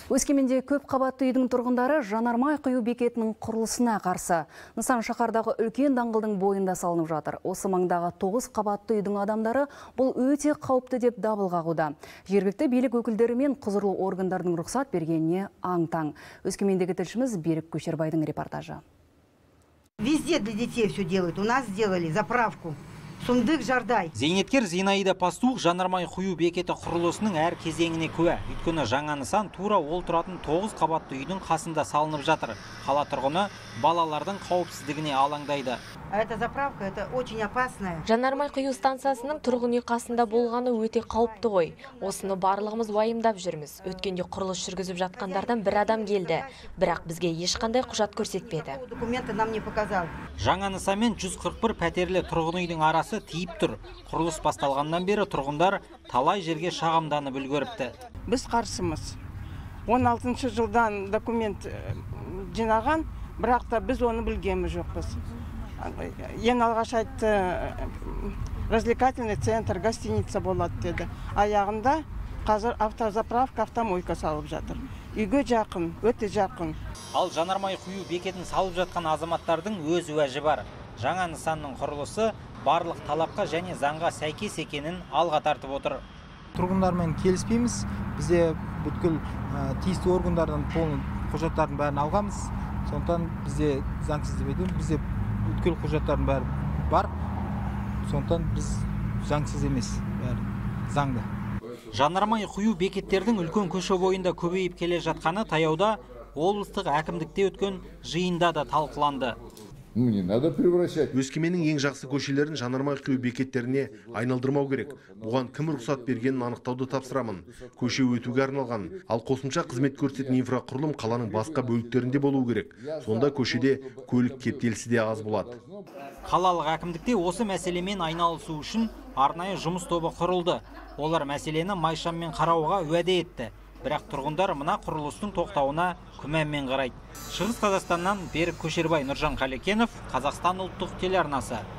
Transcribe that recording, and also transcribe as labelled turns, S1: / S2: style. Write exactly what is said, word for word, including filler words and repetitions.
S1: Өскеменде көп қабатты үйдің тұрғындары жанармай құю бекетінің құрылысына қарсы. Нысан шаһардағы үлкен даңғылдың бойында салынып жатыр. Осы маңдағы тоғыз қабатты үйдің адамдары бұл өте қауіпті деп дабыл қағуда. Жергілікті билік өкілдері мен құзырлы органдардың рұқсат бергеніне аң-таң. Өскемендегі тілшіміз Берік Көшербайдың репортажы.
S2: Везде для детей все делают. У нас сделали заправку. Сундык Жардай.
S3: Зейнеткер Зинаида Пастух жанармай құю бекеті құрылысының әр кезеңіне куә. Өйткені жаңа нысан тура ол тұратын тоғыз қабатты үйдің қасында салынып жатыр. Қала тұрғыны балалардың қауіпсіздігіне алаңдайды.
S2: Эта заправка это очень опасная.
S4: Жанармай құю станциясының тұрғын үй қасында болғаны өте қауіпті ғой. Осыны барлығымыз уайымдап жүрміз. Өткенде құрылыс жүргізіп жатқандардан бір адам келді, бірақ бізге ешқандай құжат көрсетпеді.
S2: Документы нам не показал.
S3: Жаңа нысанмен жүз қырық бір пәтерлі тұрғын үйдің арасы тиіп тұр. Құрылыс басталғаннан бері тұрғындар талай жерге шағымданып үлгеріпті.
S5: Біз қарсымыз. он алтыншы жылдан документ жинаған, бірақ та біз оны білгеніміз жоқпыз. Ең алғаш айтты, развлекательный центр, гостиница болады деді. Аяғында қазір автозаправка, автомойка салып жатыр. Үйге жақын, өте жақын.
S3: Ал жанармай құю бекетін салып жатқан азаматтардың өз уәжі бар. Жаңа нысанның құрылысы барлық талапқа және заңға сәйкес екенін алға тартып отыр.
S6: Тұрғындармен келіспейміз. Бізде бүткіл тиісті органдардан полный құжаттардың бәрін алғамыз. Сондықтан бізде заңсыз деп едім. Бізде бүткіл құжаттардың бәрі бар. Сондықтан біз заңсыз емес, бәрі заңды.
S3: Жанармай құю бекеттердің үлкен көше бойында көбейіп келе жатқаны таяуда облыстық әкімдікте өткен жиында да талқыланды.
S7: Не надо превращать.
S8: Өскеменнің ең жақсы көшелерін жанармай құю бекеттеріне айналдырмау керек. Бұған кім рұқсат бергенін анықтауды тапсырамын. Көше өтуге арналған. Ал қосымша қызмет көрсететін инфрақұрылым қаланың басқа бөліктерінде болуы керек. Сонда көшеде көлік кептелісі де аз болады.
S3: Қалалық әкімдікте осы мәселемен айналысу үшін арнайы жұмыс тобы құрылды. Олар мәселені майшаммен қарауға уәде етті. Бірақ тұрғындар мына құрылыстың тоқтауына күмәнмен қарайды. Шығыс Қазақстаннан Берік Көшербай, Нұржан Қалекенов, Қазақстан ұлттық телеарнасы.